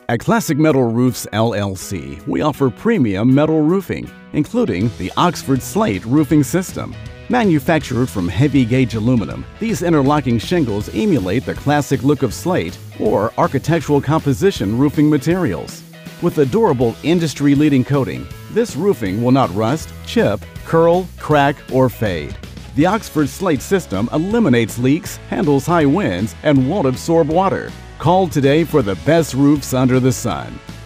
At Classic Metal Roofs LLC, we offer premium metal roofing, including the Oxford Slate roofing system. Manufactured from heavy-gauge aluminum, these interlocking shingles emulate the classic look of slate or architectural composition roofing materials. With a durable, industry-leading coating, this roofing will not rust, chip, curl, crack, or fade. The Oxford Slate system eliminates leaks, handles high winds, and won't absorb water. Call today for the best roofs under the sun.